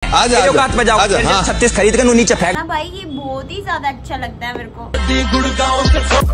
औकात पे जाओ, 36 खरीद कर नीचे फेंक। भाई ये बहुत ही ज्यादा अच्छा लगता है मेरे को।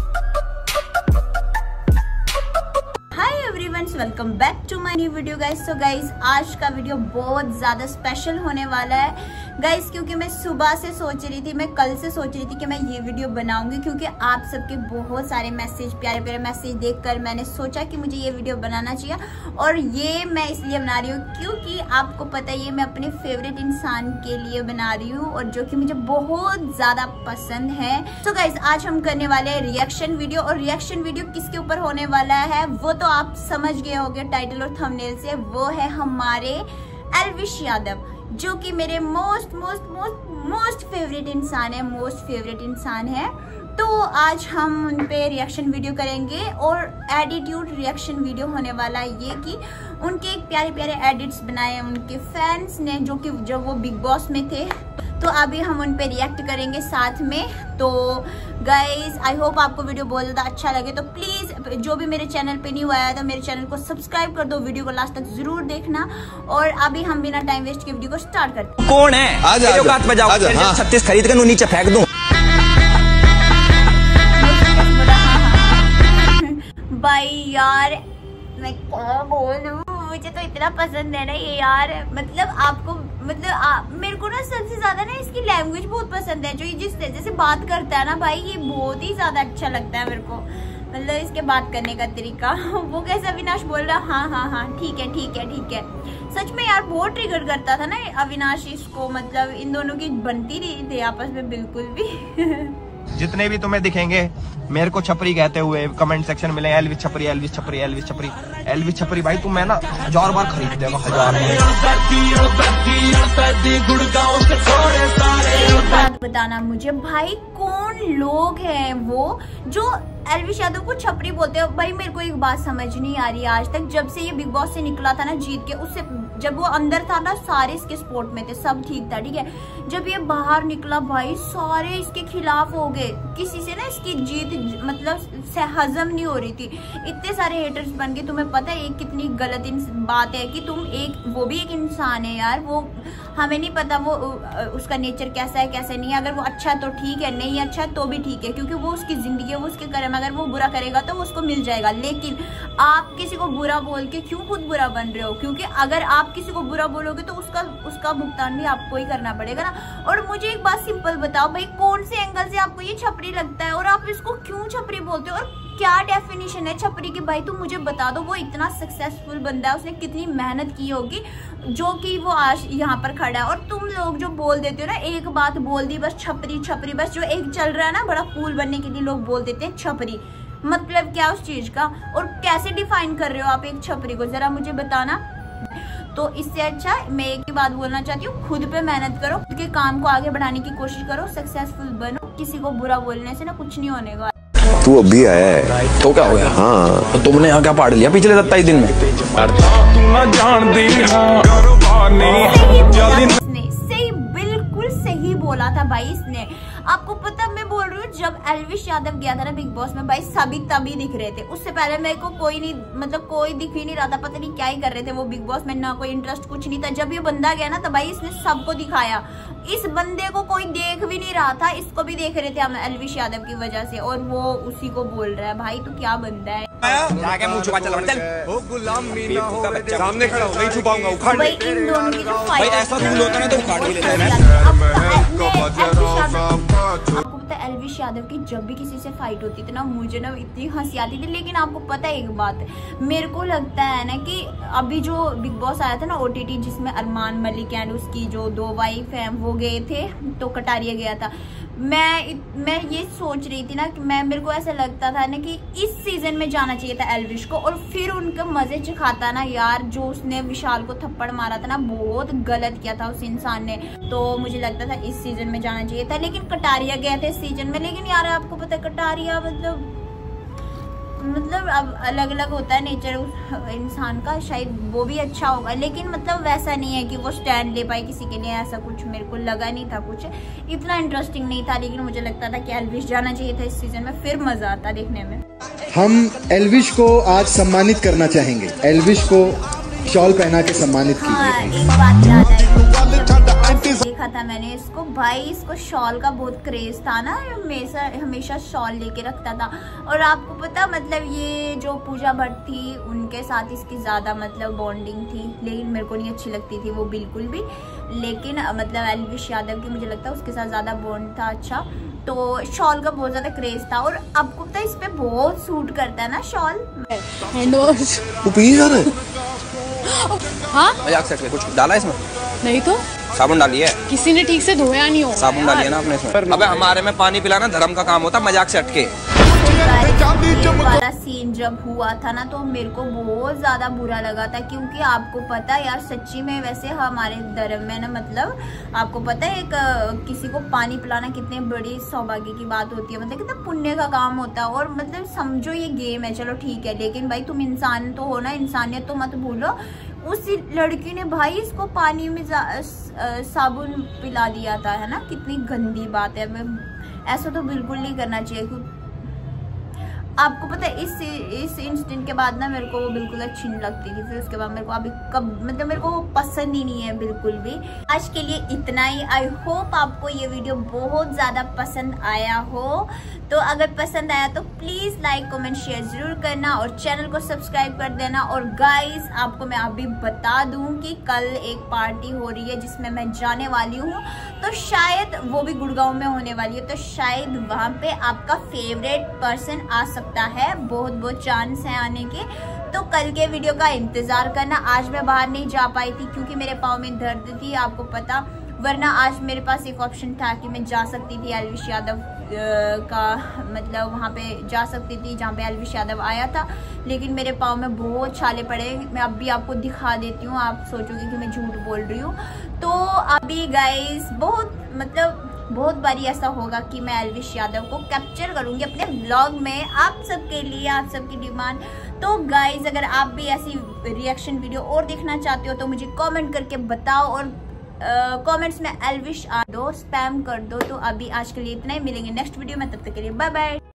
Welcome back to my new video guys. So guys आज का वीडियो बहुत ज्यादा स्पेशल होने वाला है गाइस, क्योंकि मैं सुबह से सोच रही थी, मैं कल से सोच रही थी कि मैं ये वीडियो बनाऊंगी, क्योंकि आप सबके बहुत सारे मैसेज, प्यारे प्यारे मैसेज देखकर मैंने सोचा कि मुझे ये वीडियो बनाना चाहिए। और ये मैं इसलिए बना रही हूँ क्योंकि आपको पता है ये मैं अपने फेवरेट इंसान के लिए बना रही हूँ और जो कि मुझे बहुत ज्यादा पसंद है। तो गाइस आज हम करने वाले हैं रिएक्शन वीडियो, और रिएक्शन वीडियो किसके ऊपर होने वाला है वो तो आप समझ गए होंगे टाइटल और थंबनेल से। वो है हमारे एल्विश यादव, जो कि मेरे मोस्ट फेवरेट इंसान है। तो आज हम उन पे रिएक्शन वीडियो करेंगे और एटीट्यूड रिएक्शन वीडियो होने वाला है ये, कि उनके एक प्यारे प्यारे एडिट्स बनाए उनके फैंस ने, जो कि जब वो बिग बॉस में थे। तो अभी हम उन पे रिएक्ट करेंगे साथ में। तो गाइज आई होप आपको वीडियो बहुत ज़्यादा अच्छा लगे, तो प्लीज़ जो भी मेरे चैनल पे न्यू आया था मेरे चैनल को सब्सक्राइब कर दो, वीडियो को लास्ट तक जरूर देखना। और अभी हम बिना टाइम वेस्ट के वीडियो को स्टार्ट करते हैं। कौन है? औकात पे जाओ, 36 खरीद कर नीचे फेंक दूं। भाई यार मैं क्या बोलूं, मुझे तो इतना पसंद है ना ये यार। मतलब आपको मेरे को ना सबसे ज्यादा ना इसकी लैंग्वेज बहुत पसंद है, जो ये जिस तरह से बात करता है ना भाई, ये बहुत ही ज्यादा अच्छा लगता है मेरे को। मतलब इसके बात करने का तरीका, वो कैसे अविनाश बोल रहा हाँ ठीक है। सच में यार बहुत ट्रिगर करता था ना अविनाश इसको, मतलब इन दोनों की बनती नहीं थी आपस में बिल्कुल भी। जितने भी तुम्हें दिखेंगे मेरे को छपरी कहते हुए कमेंट सेक्शन में एल्विश छपरी भाई तुम मैं ना 1000 बार खरीद देगा, 1000 बात बताना मुझे भाई, कौन लोग हैं वो जो एल्विश यादव को छपरी बोलते हैं। भाई मेरे को एक बात समझ नहीं आ रही आज तक, जब से ये बिग बॉस से निकला था ना जीत के, उससे जब वो अंदर था ना सारे इसके सपोर्ट में थे, सब ठीक था, ठीक है। जब ये बाहर निकला भाई सारे इसके खिलाफ हो गए, किसी से ना इसकी जीत मतलब हजम नहीं हो रही थी, इतने सारे हेटर्स बन गए। तुम्हें पता है ये कितनी गलत बात है कि तुम वो भी एक इंसान है यार, वो हमें नहीं पता वो उसका नेचर कैसा है कैसा नहीं है। अगर वो अच्छा है तो ठीक है, नहीं अच्छा तो भी ठीक है, क्योंकि वो उसकी जिंदगी है, वो उसके कर्म। अगर वो बुरा करेगा तो उसको मिल जाएगा, लेकिन आप किसी को बुरा बोल के क्यों खुद बुरा बन रहे हो? क्योंकि अगर आप किसी को बुरा बोलोगे तो उसका भुगतान भी आपको ही करना पड़ेगा ना। और मुझे एक बात सिंपल बताओ भाई, कौन से एंगल से आपको ये छपरी लगता है और आप इसको क्यों छपरी बोलते हो, और क्या डेफिनेशन है छपरी की? भाई तुम मुझे बता दो। वो इतना सक्सेसफुल बंदा है, उसने कितनी मेहनत की होगी जो कि वो आज यहाँ पर खड़ा है। और तुम लोग जो बोल देते हो ना, एक बात बोल दी बस छपरी, बस जो एक चल रहा है ना बड़ा कूल बनने के लिए लोग बोल देते हैं छपरी। मतलब क्या उस चीज का, और कैसे डिफाइन कर रहे हो आप एक छपरी को, जरा मुझे बताना। तो इससे अच्छा मैं एक ही बात बोलना चाहती हूँ, खुद पे मेहनत करो, खुद के काम को आगे बढ़ाने की कोशिश करो, सक्सेसफुल बनो। किसी को बुरा बोलने से ना कुछ नहीं होने का। तू अभी आया है तो क्या हो गया? हाँ तो तुमने यहाँ क्या पाड़ लिया पिछले 27 दिन में? सही, बिल्कुल सही बोला था भाई इसने। आपको पता मैं बोल रही हूँ, जब एल्विश यादव गया था ना बिग बॉस में भाई सभी तभी दिख रहे थे। उससे पहले मेरे को कोई नहीं, मतलब कोई दिख ही नहीं रहा था, पता नहीं क्या ही कर रहे थे वो बिग बॉस में, ना कोई इंटरेस्ट कुछ नहीं था। जब ये बंदा गया ना तो भाई इसने सबको दिखाया। इस बंदे को कोई देख भी नहीं रहा था, इसको भी देख रहे थे हम एल्विश यादव की वजह से, और वो उसी को बोल रहा है। भाई तो क्या बंदा है, सामने खड़ा हो, नहीं छुपाऊंगा, उखाड़ ले। इन दोनों की जो फाइट, ऐसा रूल होता है तो उखाड़ भी लेते हैं। आपको पता है एल्विश यादव की जब भी किसी से फाइट होती थी ना, मुझे ना इतनी हंसी आती थी। लेकिन आपको पता है एक बात, मेरे को लगता है ना कि अभी जो बिग बॉस आया था ना OTT, जिसमें अरमान मलिक एंड उसकी जो 2 वाइफ है वो गए थे, तो कटारिया गया था। मैं ये सोच रही थी ना कि मेरे को ऐसा लगता था ना कि इस सीजन में जाना चाहिए था एल्विश को, और फिर उनके मजे चखाता ना यार। जो उसने विशाल को थप्पड़ मारा था ना, बहुत गलत किया था उस इंसान ने। तो मुझे लगता था इस सीजन में जाना चाहिए था, लेकिन कटारिया गया था इस सीजन में। लेकिन यार आपको पता है कटारिया मतलब अब अलग अलग होता है नेचर उस इंसान का, शायद वो भी अच्छा होगा, लेकिन मतलब वैसा नहीं है कि वो स्टैंड ले पाए किसी के लिए, ऐसा कुछ मेरे को लगा नहीं था, कुछ इतना इंटरेस्टिंग नहीं था। लेकिन मुझे लगता था कि एल्विश जाना चाहिए था इस सीजन में, फिर मजा आता देखने में। हम एल्विश को आज सम्मानित करना चाहेंगे, एल्विश को शॉल पहना के सम्मानित कीजिए। एक बात याद आई, देखा था मैंने इसको, भाई इसको शॉल का बहुत क्रेज था ना, हमेशा शॉल लेके रखता था। और आपको पता मतलब ये जो पूजा भट्ट थी उनके साथ इसकी ज़्यादा मतलब बॉन्डिंग थी, लेकिन मेरे को नहीं अच्छी लगती थी वो बिल्कुल भी। लेकिन मतलब एल्विश यादव की मुझे लगता है उसके साथ ज़्यादा बॉन्ड था अच्छा, तो शॉल का बहुत ज़्यादा क्रेज था। और आपको पता है इस पे बहुत सूट करता है ना शॉल। वो पी जा रहा है। हाँ मजाक से कुछ डाला इसमें नहीं तो साबुन डाली है, किसी ने ठीक से धोया नहीं हो, साबुन डाली है ना आपने इसमें। अबे हमारे में पानी पिलाना धर्म का काम होता, मजाक से हटके। ये वाला सीन जब हुआ था ना तो मेरे को बहुत ज्यादा बुरा लगा था, क्योंकि आपको पता है यार सच्ची में वैसे हमारे धर्म में ना मतलब आपको पता है एक किसी को पानी पिलाना कितनी बड़ी सौभाग्य की बात होती है, मतलब कितना पुण्य का काम होता है। और मतलब समझो ये गेम है चलो ठीक है, लेकिन भाई तुम इंसान तो हो ना, इंसानियत तो मत भूलो। उस लड़की ने भाई इसको पानी में साबुन पिला दिया था, है ना, कितनी गंदी बात है। ऐसा तो बिल्कुल नहीं करना चाहिए। आपको पता है इस इंसिडेंट के बाद ना मेरे को वो बिल्कुल अच्छी नहीं लगती थी, फिर उसके बाद मेरे को अभी मतलब मेरे को वो पसंद ही नहीं है बिल्कुल भी। आज के लिए इतना ही। आई होप आपको ये वीडियो बहुत ज़्यादा पसंद आया हो, तो अगर पसंद आया तो प्लीज़ लाइक कमेंट शेयर ज़रूर करना और चैनल को सब्सक्राइब कर देना। और गाइस आपको मैं अभी बता दूं कि कल एक पार्टी हो रही है जिसमें मैं जाने वाली हूँ, तो शायद वो भी गुड़गांव में होने वाली है, तो शायद वहाँ पे आपका फेवरेट पर्सन आ सकता है, बहुत बहुत चांस है आने के। तो कल के वीडियो का इंतजार करना। आज मैं बाहर नहीं जा पाई थी क्योंकि मेरे पाँव में दर्द थी आपको पता, वरना आज मेरे पास एक ऑप्शन था कि मैं जा सकती थी एल्विश यादव का मतलब वहाँ पे जा सकती थी जहाँ पे एल्विश यादव आया था, लेकिन मेरे पाँव में बहुत छाले पड़े। मैं अभी आपको दिखा देती हूँ, आप सोचोगे कि मैं झूठ बोल रही हूँ। तो अभी गाइस बहुत बारी ऐसा होगा कि मैं एल्विश यादव को कैप्चर करूंगी अपने व्लॉग में आप सबके लिए, आप सबकी डिमांड। तो गाइज अगर आप भी ऐसी रिएक्शन वीडियो और देखना चाहते हो तो मुझे कमेंट करके बताओ, और कमेंट्स में एल्विश आ दो, स्पैम कर दो। तो अभी आज के लिए इतना ही, मिलेंगे नेक्स्ट वीडियो में, तब तक के लिए बाय बाय।